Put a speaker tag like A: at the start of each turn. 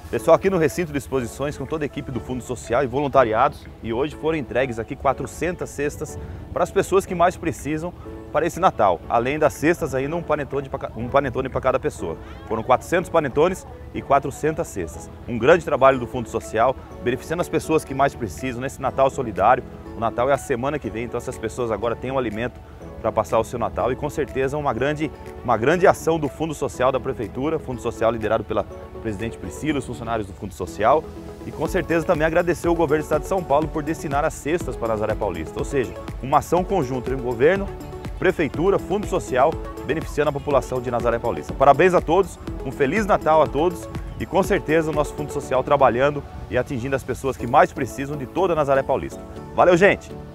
A: Pessoal, aqui no recinto de exposições com toda a equipe do Fundo Social e voluntariados, e hoje foram entregues aqui 400 cestas para as pessoas que mais precisam para esse Natal. Além das cestas, ainda um panetone para cada pessoa. Foram 400 panetones e 400 cestas. Um grande trabalho do Fundo Social, beneficiando as pessoas que mais precisam nesse Natal solidário. O Natal é a semana que vem, então essas pessoas agora têm um alimento para passar o seu Natal e com certeza uma grande ação do Fundo Social da Prefeitura, Fundo Social liderado pela presidente Priscila, os funcionários do Fundo Social, e com certeza também agradecer o governo do Estado de São Paulo por destinar as cestas para Nazaré Paulista, ou seja, uma ação conjunta entre o governo, Prefeitura, Fundo Social, beneficiando a população de Nazaré Paulista. Parabéns a todos, um Feliz Natal a todos e com certeza o nosso Fundo Social trabalhando e atingindo as pessoas que mais precisam de toda Nazaré Paulista. Valeu, gente!